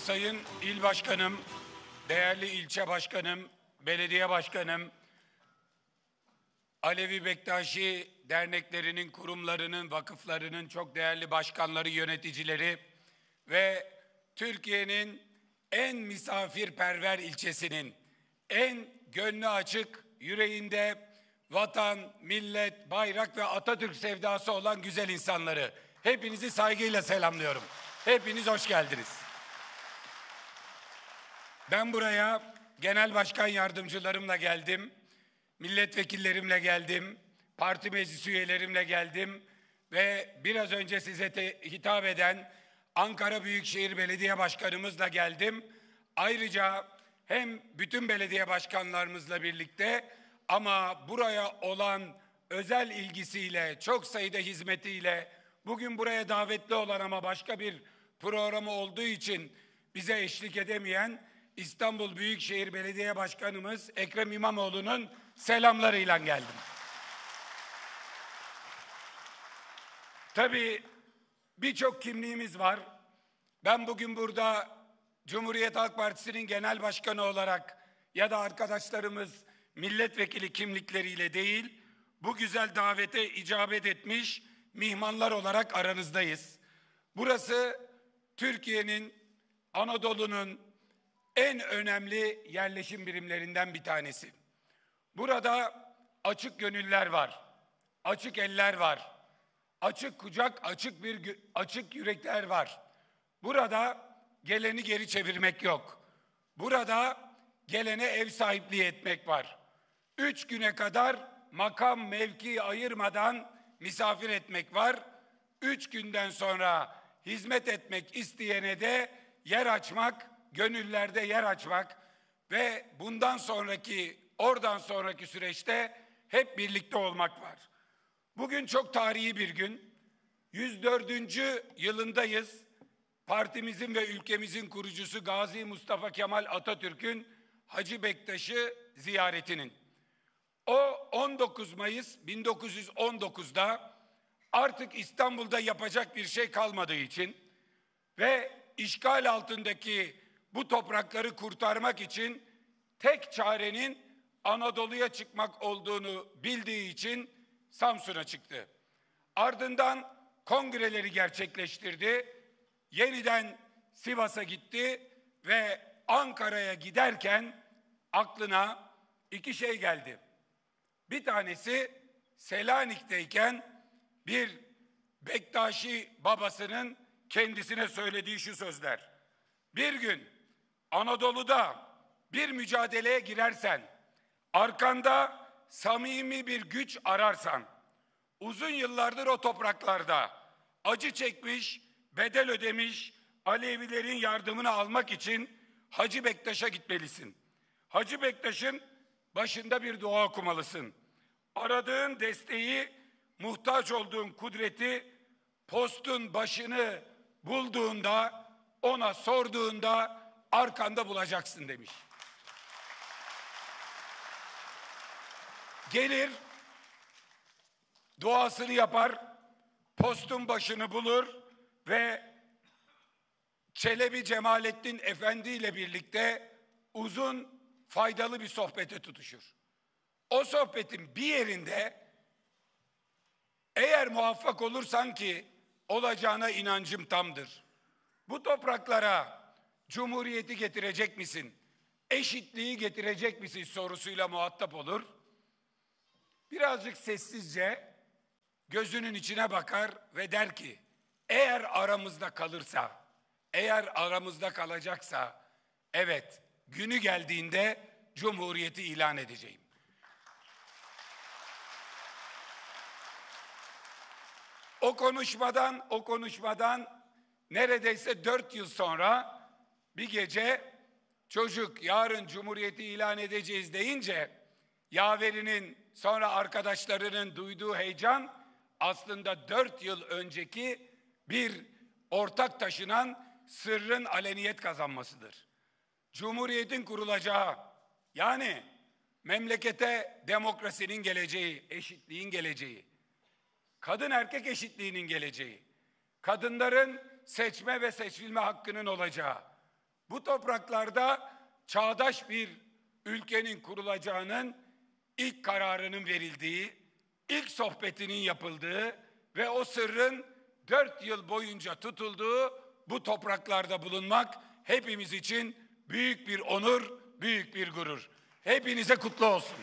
Sayın İl Başkanım, değerli ilçe başkanım, belediye başkanım, Alevi Bektaşi derneklerinin, kurumlarının, vakıflarının çok değerli başkanları, yöneticileri ve Türkiye'nin en misafirperver ilçesinin, en gönlü açık, yüreğinde vatan, millet, bayrak ve Atatürk sevdası olan güzel insanları, hepinizi saygıyla selamlıyorum. Hepiniz hoş geldiniz. Ben buraya genel başkan yardımcılarımla geldim, milletvekillerimle geldim, parti meclis üyelerimle geldim ve biraz önce size hitap eden Ankara Büyükşehir Belediye Başkanımızla geldim. Ayrıca hem bütün belediye başkanlarımızla birlikte ama buraya olan özel ilgisiyle, çok sayıda hizmetiyle, bugün buraya davetli olan ama başka bir programı olduğu için bize eşlik edemeyen İstanbul Büyükşehir Belediye Başkanımız Ekrem İmamoğlu'nun selamlarıyla geldim. Tabii birçok kimliğimiz var. Ben bugün burada Cumhuriyet Halk Partisi'nin genel başkanı olarak ya da arkadaşlarımız milletvekili kimlikleriyle değil, bu güzel davete icabet etmiş mihmanlar olarak aranızdayız. Burası Türkiye'nin, Anadolu'nun en önemli yerleşim birimlerinden bir tanesi. Burada açık gönüller var, açık eller var, açık kucak, açık yürekler var. Burada geleni geri çevirmek yok. Burada gelene ev sahipliği etmek var. 3 güne kadar makam mevki ayırmadan misafir etmek var. 3 günden sonra hizmet etmek isteyene de yer açmak, gönüllerde yer açmak ve oradan sonraki süreçte hep birlikte olmak var. Bugün çok tarihi bir gün. 104. yılındayız. Partimizin ve ülkemizin kurucusu Gazi Mustafa Kemal Atatürk'ün Hacı Bektaş'ı ziyaretinin. O 19 Mayıs 1919'da artık İstanbul'da yapacak bir şey kalmadığı için ve işgal altındaki bu toprakları kurtarmak için tek çarenin Anadolu'ya çıkmak olduğunu bildiği için Samsun'a çıktı. Ardından kongreleri gerçekleştirdi. Yeniden Sivas'a gitti ve Ankara'ya giderken aklına 2 şey geldi. Bir tanesi Selanik'teyken bir Bektaşi babasının kendisine söylediği şu sözler. Bir gün Anadolu'da bir mücadeleye girersen, arkanda samimi bir güç ararsan, uzun yıllardır o topraklarda acı çekmiş, bedel ödemiş Alevilerin yardımını almak için Hacı Bektaş'a gitmelisin. Hacı Bektaş'ın başında bir dua okumalısın. Aradığın desteği, muhtaç olduğun kudreti postun başını bulduğunda, ona sorduğunda arkanda bulacaksın demiş. Gelir, duasını yapar, postun başını bulur ve Çelebi Cemalettin Efendi ile birlikte uzun, faydalı bir sohbete tutuşur. O sohbetin bir yerinde eğer muvaffak olursan ki olacağına inancım tamdır. Bu topraklara cumhuriyeti getirecek misin? Eşitliği getirecek misin sorusuyla muhatap olur. Birazcık sessizce gözünün içine bakar ve der ki eğer aramızda kalırsa, eğer aramızda kalacaksa evet günü geldiğinde cumhuriyeti ilan edeceğim. O konuşmadan neredeyse 4 yıl sonra bir gece çocuk yarın cumhuriyeti ilan edeceğiz deyince yaverinin sonra arkadaşlarının duyduğu heyecan aslında 4 yıl önceki bir ortak taşınan sırrın aleniyet kazanmasıdır. Cumhuriyetin kurulacağı, yani memlekete demokrasinin geleceği, eşitliğin geleceği, kadın erkek eşitliğinin geleceği, kadınların seçme ve seçilme hakkının olacağı, Bu topraklarda çağdaş bir ülkenin kurulacağının ilk kararının verildiği, ilk sohbetinin yapıldığı ve o sırrın 4 yıl boyunca tutulduğu bu topraklarda bulunmak hepimiz için büyük bir onur, büyük bir gurur. Hepinize kutlu olsun.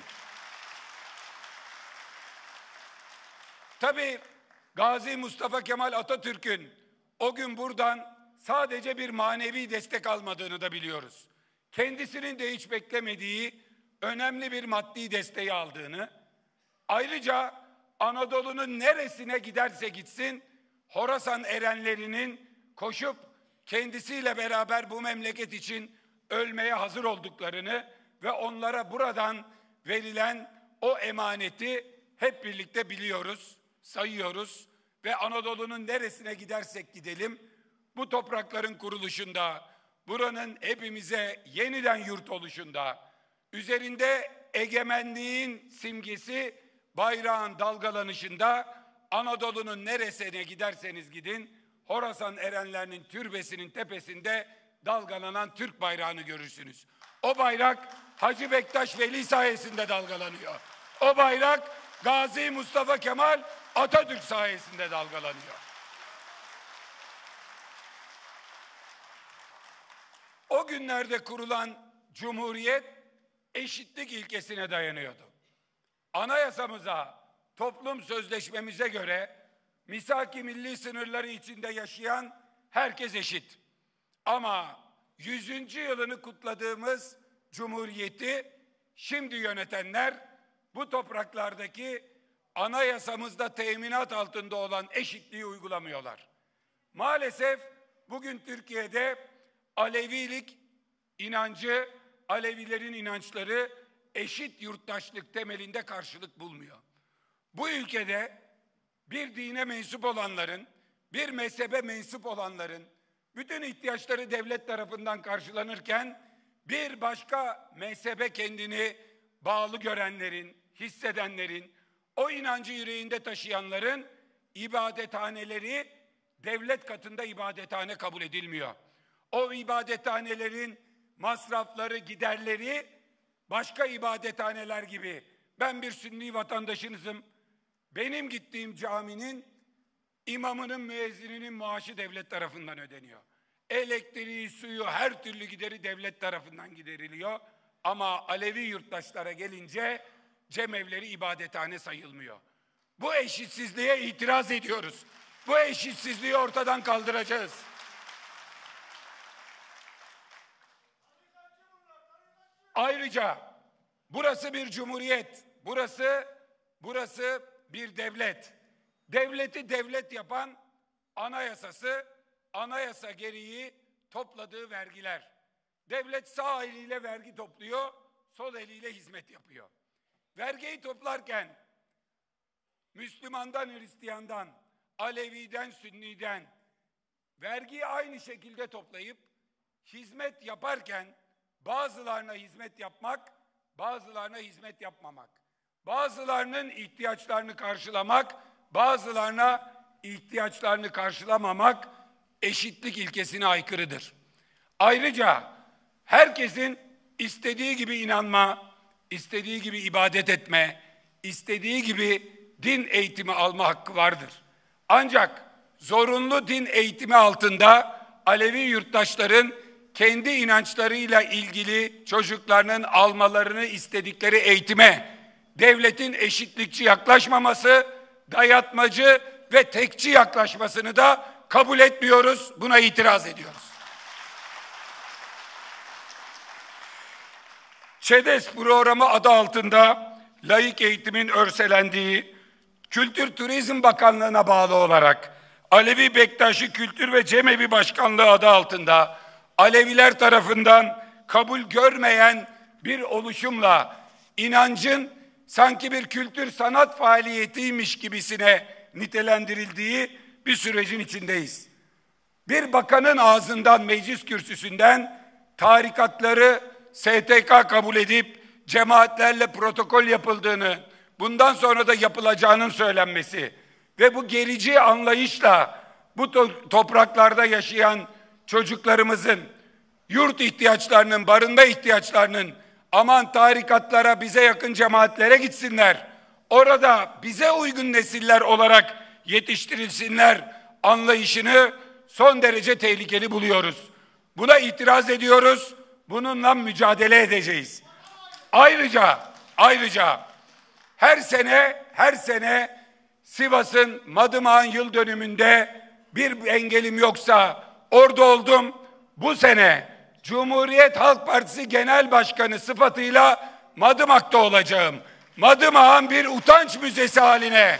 Tabii Gazi Mustafa Kemal Atatürk'ün o gün buradan sadece bir manevi destek almadığını da biliyoruz. Kendisinin de hiç beklemediği önemli bir maddi desteği aldığını, ayrıca Anadolu'nun neresine giderse gitsin, Horasan erenlerinin koşup kendisiyle beraber bu memleket için ölmeye hazır olduklarını ve onlara buradan verilen o emaneti hep birlikte biliyoruz, sayıyoruz ve Anadolu'nun neresine gidersek gidelim, bu toprakların kuruluşunda, buranın hepimize yeniden yurt oluşunda, üzerinde egemenliğin simgesi bayrağın dalgalanışında Anadolu'nun neresine giderseniz gidin, Horasan erenlerinin türbesinin tepesinde dalgalanan Türk bayrağını görürsünüz. O bayrak Hacı Bektaş Veli sayesinde dalgalanıyor. O bayrak Gazi Mustafa Kemal Atatürk sayesinde dalgalanıyor. O günlerde kurulan Cumhuriyet eşitlik ilkesine dayanıyordu. Anayasamıza, toplum sözleşmemize göre misak-ı milli sınırları içinde yaşayan herkes eşit. Ama 100. yılını kutladığımız Cumhuriyeti şimdi yönetenler bu topraklardaki anayasamızda teminat altında olan eşitliği uygulamıyorlar. Maalesef bugün Türkiye'de Alevilik inancı, Alevilerin inançları eşit yurttaşlık temelinde karşılık bulmuyor. Bu ülkede bir dine mensup olanların, bir mezhebe mensup olanların bütün ihtiyaçları devlet tarafından karşılanırken bir başka mezhebe kendini bağlı görenlerin, hissedenlerin, o inancı yüreğinde taşıyanların ibadethaneleri devlet katında ibadethane kabul edilmiyor. O ibadethanelerin masrafları, giderleri başka ibadethaneler gibi. Ben bir Sünni vatandaşınızım. Benim gittiğim caminin imamının, müezzininin maaşı devlet tarafından ödeniyor. Elektriği, suyu, her türlü gideri devlet tarafından gideriliyor. Ama Alevi yurttaşlara gelince cemevleri ibadethane sayılmıyor. Bu eşitsizliğe itiraz ediyoruz. Bu eşitsizliği ortadan kaldıracağız. Ayrıca burası bir cumhuriyet, burası bir devlet. Devleti devlet yapan anayasası, anayasa gereği topladığı vergiler. Devlet sağ eliyle vergi topluyor, sol eliyle hizmet yapıyor. Vergiyi toplarken Müslümandan Hristiyandan, Alevi'den Sünni'den vergiyi aynı şekilde toplayıp hizmet yaparken bazılarına hizmet yapmak, bazılarına hizmet yapmamak, bazılarının ihtiyaçlarını karşılamak, bazılarına ihtiyaçlarını karşılamamak eşitlik ilkesine aykırıdır. Ayrıca herkesin istediği gibi inanma, istediği gibi ibadet etme, istediği gibi din eğitimi alma hakkı vardır. Ancak zorunlu din eğitimi altında Alevi yurttaşların kendi inançlarıyla ilgili çocuklarının almalarını istedikleri eğitime devletin eşitlikçi yaklaşmaması, dayatmacı ve tekçi yaklaşmasını da kabul etmiyoruz, buna itiraz ediyoruz. ÇEDES programı adı altında laik eğitimin örselendiği, Kültür Turizm Bakanlığı'na bağlı olarak Alevi Bektaşi Kültür ve Cemevi Başkanlığı adı altında Aleviler tarafından kabul görmeyen bir oluşumla inancın sanki bir kültür sanat faaliyetiymiş gibisine nitelendirildiği bir sürecin içindeyiz. Bir bakanın ağzından, meclis kürsüsünden tarikatları STK kabul edip cemaatlerle protokol yapıldığını, bundan sonra da yapılacağının söylenmesi ve bu gerici anlayışla bu topraklarda yaşayan çocuklarımızın yurt ihtiyaçlarının, barınma ihtiyaçlarının aman tarikatlara, bize yakın cemaatlere gitsinler, orada bize uygun nesiller olarak yetiştirilsinler anlayışını son derece tehlikeli buluyoruz. Buna itiraz ediyoruz. Bununla mücadele edeceğiz. Ayrıca her sene Sivas'ın Madımak'ın yıl dönümünde bir engelim yoksa orada oldum. Bu sene Cumhuriyet Halk Partisi Genel Başkanı sıfatıyla Madımak'ta olacağım. Madımak'ın bir utanç müzesi haline,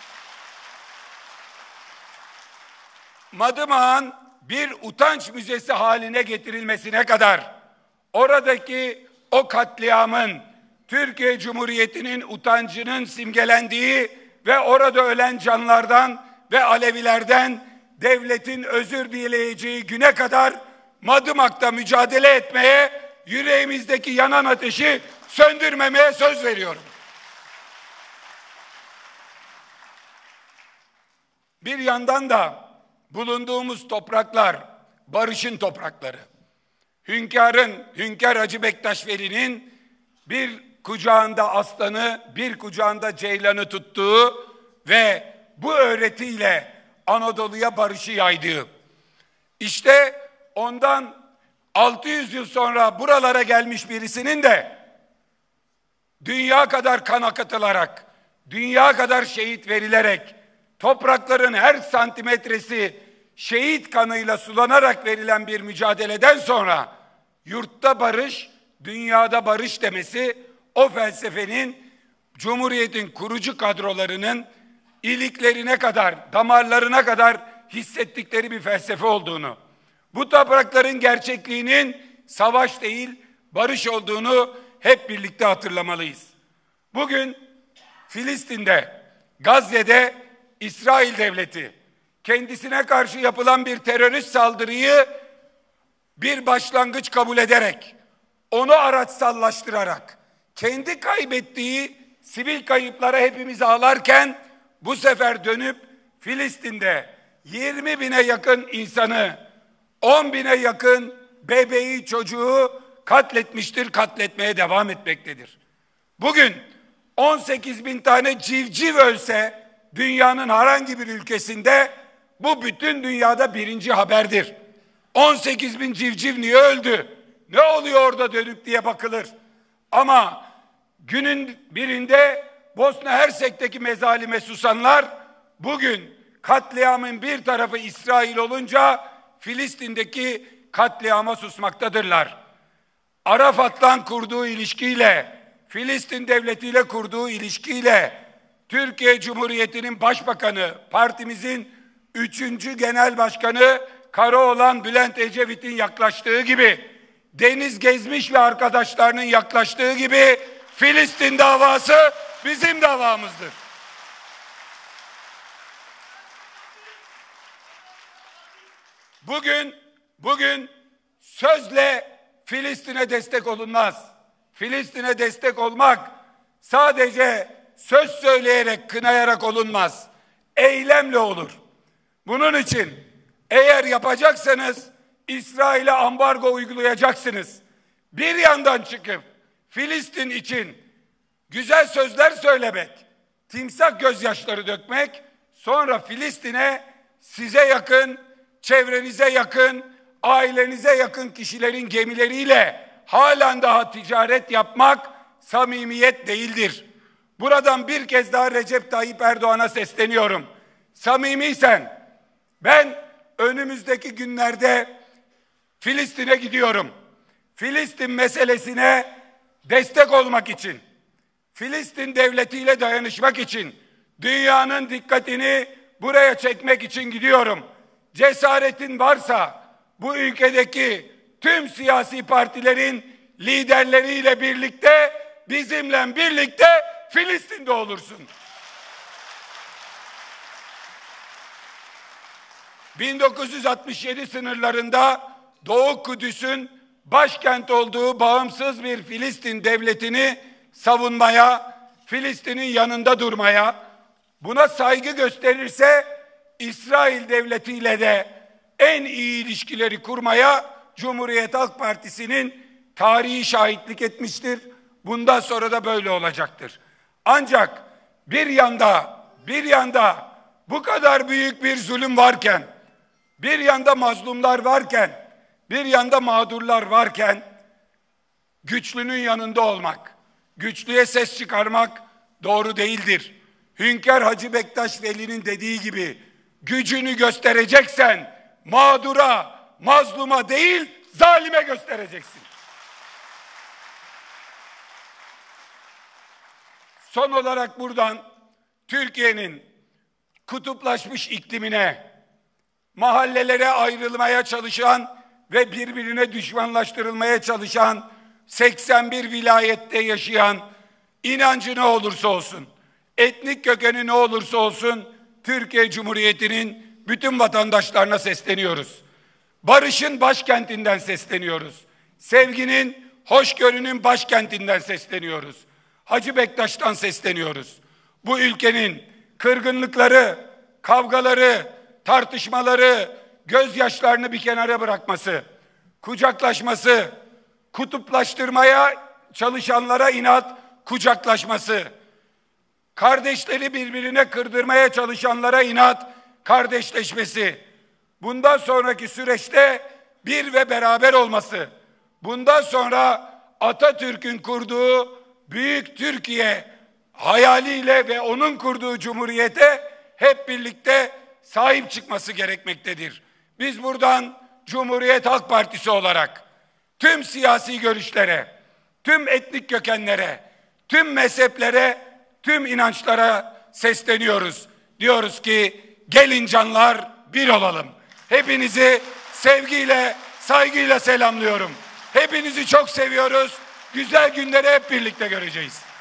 Madımak'ın bir utanç müzesi haline getirilmesine kadar, oradaki o katliamın Türkiye Cumhuriyeti'nin utancının simgelendiği ve orada ölen canlardan ve Alevilerden devletin özür dileyeceği güne kadar Madımak'ta mücadele etmeye, yüreğimizdeki yanan ateşi söndürmemeye söz veriyorum. Bir yandan da bulunduğumuz topraklar barışın toprakları. Hünkâr Hacı Bektaş Veli'nin bir kucağında aslanı, bir kucağında ceylanı tuttuğu ve bu öğretiyle Anadolu'ya barışı yaydığı. İşte ondan 600 yıl sonra buralara gelmiş birisinin de dünya kadar kan akıtılarak, dünya kadar şehit verilerek, toprakların her santimetresi şehit kanıyla sulanarak verilen bir mücadeleden sonra yurtta barış, dünyada barış demesi, o felsefenin Cumhuriyet'in kurucu kadrolarının iliklerine kadar, damarlarına kadar hissettikleri bir felsefe olduğunu, bu toprakların gerçekliğinin savaş değil, barış olduğunu hep birlikte hatırlamalıyız. Bugün Filistin'de, Gazze'de İsrail devleti kendisine karşı yapılan bir terörist saldırıyı bir başlangıç kabul ederek, onu araçsallaştırarak, kendi kaybettiği sivil kayıplara hepimiz ağlarken, bu sefer dönüp Filistin'de 20 bine yakın insanı, 10 bine yakın bebeği, çocuğu katletmiştir, katletmeye devam etmektedir. Bugün 18 bin tane civciv ölse dünyanın herhangi bir ülkesinde bu bütün dünyada birinci haberdir. 18 bin civciv niye öldü? Ne oluyor orada dönüp diye bakılır. Ama günün birinde Bosna Hersek'teki mezalime susanlar bugün katliamın bir tarafı İsrail olunca Filistin'deki katliama susmaktadırlar. Arafat'la kurduğu ilişkiyle, Filistin devletiyle kurduğu ilişkiyle, Türkiye Cumhuriyeti'nin başbakanı, partimizin 3. genel başkanı Karaoğlan Bülent Ecevit'in yaklaştığı gibi, Deniz Gezmiş ve arkadaşlarının yaklaştığı gibi Filistin davası bizim davamızdır. Bugün sözle Filistin'e destek olunmaz. Filistin'e destek olmak sadece söz söyleyerek, kınayarak olunmaz. Eylemle olur. Bunun için eğer yapacaksanız İsrail'e ambargo uygulayacaksınız. Bir yandan çıkıp Filistin için güzel sözler söylemek, timsah gözyaşları dökmek, sonra Filistin'e size yakın, çevrenize yakın, ailenize yakın kişilerin gemileriyle halen daha ticaret yapmak samimiyet değildir. Buradan bir kez daha Recep Tayyip Erdoğan'a sesleniyorum. Samimiysen ben önümüzdeki günlerde Filistin'e gidiyorum. Filistin meselesine destek olmak için, Filistin devletiyle dayanışmak için, dünyanın dikkatini buraya çekmek için gidiyorum. Cesaretin varsa bu ülkedeki tüm siyasi partilerin liderleriyle birlikte, bizimle birlikte Filistin'de olursun. 1967 sınırlarında Doğu Kudüs'ün başkent olduğu bağımsız bir Filistin devletini savunmaya, Filistin'in yanında durmaya, buna saygı gösterirse İsrail devletiyle de en iyi ilişkileri kurmaya Cumhuriyet Halk Partisi'nin tarihi şahitlik etmiştir. Bundan sonra da böyle olacaktır. Ancak bir yanda bu kadar büyük bir zulüm varken, bir yanda mazlumlar varken, bir yanda mağdurlar varken, güçlünün yanında olmak, güçlüye ses çıkarmak doğru değildir. Hünkar Hacı Bektaş Veli'nin dediği gibi, gücünü göstereceksen mağdura, mazluma değil, zalime göstereceksin. Son olarak buradan Türkiye'nin kutuplaşmış iklimine, mahallelere ayrılmaya çalışan ve birbirine düşmanlaştırılmaya çalışan 81 vilayette yaşayan, inancı ne olursa olsun, etnik kökeni ne olursa olsun, Türkiye Cumhuriyeti'nin bütün vatandaşlarına sesleniyoruz. Barışın başkentinden sesleniyoruz. Sevginin, hoşgörünün başkentinden sesleniyoruz. Hacı Bektaş'tan sesleniyoruz. Bu ülkenin kırgınlıkları, kavgaları, tartışmaları, gözyaşlarını bir kenara bırakması, kucaklaşması, kutuplaştırmaya çalışanlara inat kucaklaşması, kardeşleri birbirine kırdırmaya çalışanlara inat kardeşleşmesi, bundan sonraki süreçte bir ve beraber olması, bundan sonra Atatürk'ün kurduğu büyük Türkiye hayaliyle ve onun kurduğu cumhuriyete hep birlikte sahip çıkması gerekmektedir. Biz buradan Cumhuriyet Halk Partisi olarak tüm siyasi görüşlere, tüm etnik kökenlere, tüm mezheplere, tüm inançlara sesleniyoruz. Diyoruz ki gelin canlar bir olalım. Hepinizi sevgiyle, saygıyla selamlıyorum. Hepinizi çok seviyoruz. Güzel günleri hep birlikte göreceğiz.